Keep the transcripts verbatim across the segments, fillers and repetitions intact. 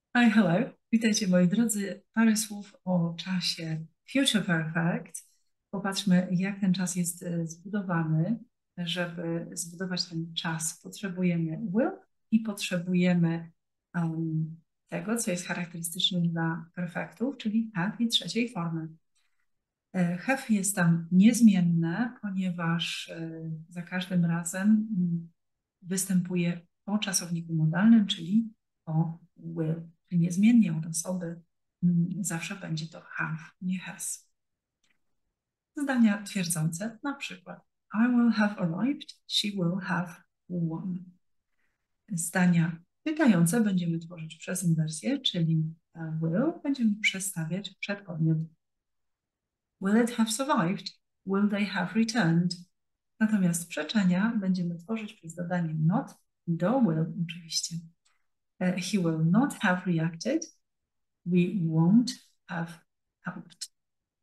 Hi, hello. Witajcie moi drodzy. Parę słów o czasie Future Perfect. Popatrzmy, jak ten czas jest e, zbudowany. Żeby zbudować ten czas, potrzebujemy will i potrzebujemy um, tego, co jest charakterystyczne dla perfektów, czyli have i trzeciej formy. E, Have jest tam niezmienne, ponieważ e, za każdym razem mm, występuje po czasowniku modalnym, czyli po will. Czyli niezmiennie od osoby mm, zawsze będzie to have, nie has. Zdania twierdzące, na przykład I will have arrived, she will have won. Zdania pytające będziemy tworzyć przez inwersję, czyli e, will będziemy przestawiać przed podmiot. Will it have survived? Will they have returned? Natomiast przeczenia będziemy tworzyć przez dodanie not do will oczywiście. Uh, he will not have reacted. We won't have helped.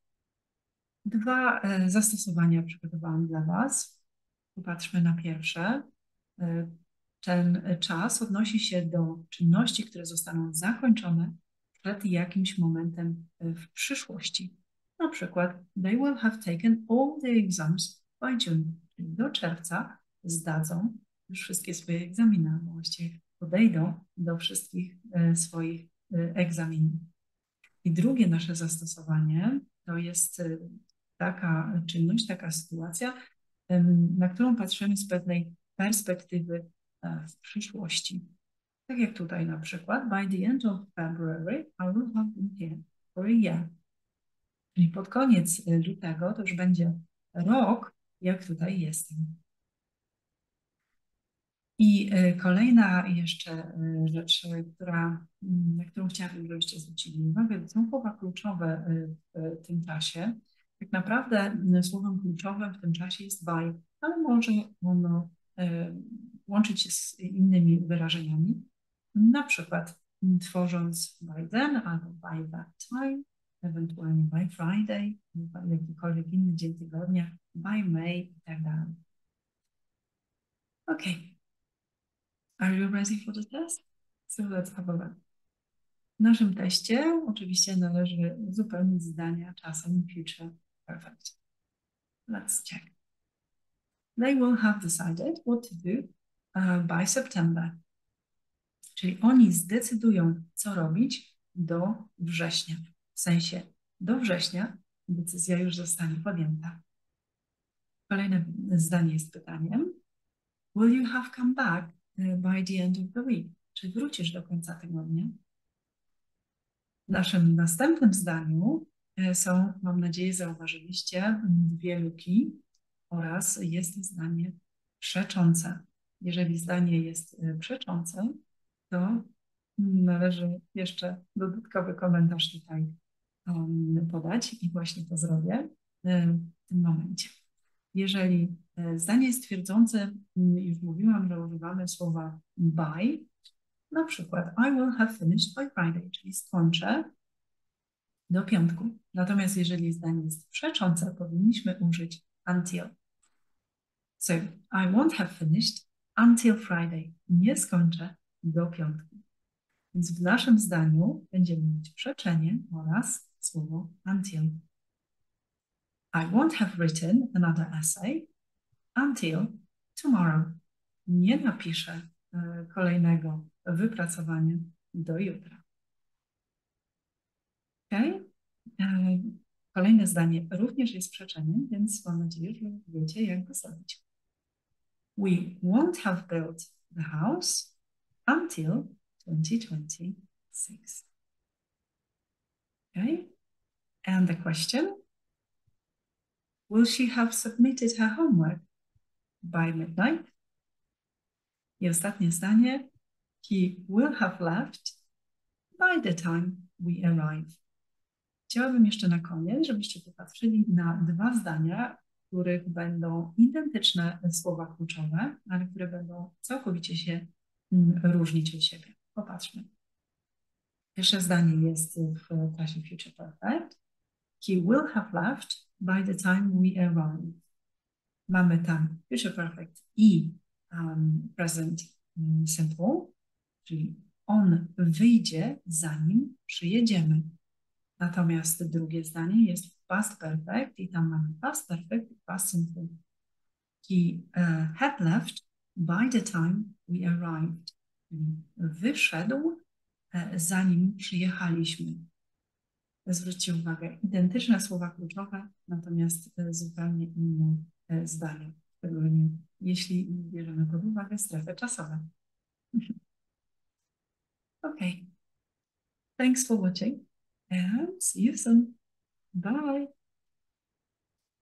Dwa e, zastosowania przygotowałam dla Was. Popatrzmy na pierwsze. E, ten czas odnosi się do czynności, które zostaną zakończone przed jakimś momentem e, w przyszłości. Na przykład, they will have taken all the exams by June, czyli do czerwca zdadzą już wszystkie swoje egzaminy, bo właściwie podejdą do wszystkich e, swoich e, egzaminów. I drugie nasze zastosowanie to jest e, taka czynność, taka sytuacja, na którą patrzymy z pewnej perspektywy e, w przyszłości. Tak jak tutaj na przykład, by the end of February I will have been here for a year. Czyli pod koniec lutego to już będzie rok, jak tutaj jestem. I e, kolejna jeszcze e, rzecz, e, która, na którą chciałabym, żebyście zwrócili uwagę, to są słowa kluczowe e, w tym czasie. Tak naprawdę słowem kluczowym w tym czasie jest by, ale może ono e, łączyć się z innymi wyrażeniami. Na przykład tworząc by then albo by that time, ewentualnie by Friday, by jakikolwiek inny dzień tygodnia, by May i tak dalej. Ok. Are you ready for the test? So let's have a look. W naszym teście oczywiście należy uzupełnić zdania czasem future perfect. Let's check. They will have decided what to do uh, by September. Czyli oni zdecydują, co robić do września. W sensie do września decyzja już zostanie podjęta. Kolejne zdanie jest pytaniem. Will you have come back by the end of the week? Czy wrócisz do końca tygodnia? W naszym następnym zdaniu są, mam nadzieję, zauważyliście, dwie luki oraz jest zdanie przeczące. Jeżeli zdanie jest przeczące, to należy jeszcze dodatkowy komentarz tutaj um, podać i właśnie to zrobię w tym momencie. Jeżeli zdanie jest twierdzące, już mówiłam, że używamy słowa by, na przykład I will have finished by Friday, czyli skończę do piątku. Natomiast jeżeli zdanie jest przeczące, powinniśmy użyć until. So, I won't have finished until Friday. Nie skończę do piątku. Więc w naszym zdaniu będziemy mieć przeczenie oraz słowo until. I won't have written another essay until tomorrow. Nie napiszę e, kolejnego wypracowania do jutra. Ok? E, kolejne zdanie również jest przeczeniem, więc mam nadzieję, że wiecie, jak go zrobić. We won't have built the house until twenty twenty-six. Okay? And the question, will she have submitted her homework by midnight? I ostatnie zdanie, he will have left by the time we arrive. Chciałabym jeszcze na koniec, żebyście popatrzyli na dwa zdania, w których będą identyczne słowa kluczowe, ale które będą całkowicie się różnić od siebie. Popatrzmy. Pierwsze zdanie jest w czasie future perfect. He will have left by the time we arrive. Mamy tam future perfect i um, present simple, czyli On wyjdzie, zanim przyjedziemy. Natomiast drugie zdanie jest w past perfect i tam mamy past perfect i past simple. He uh, had left by the time we arrived. Wyszedł, e, zanim przyjechaliśmy. Zwróćcie uwagę, identyczne słowa kluczowe, natomiast e, zupełnie inne e, zdania, szczególnie jeśli bierzemy pod uwagę strefy czasowe. Okay. Thanks for watching and see you soon. Bye.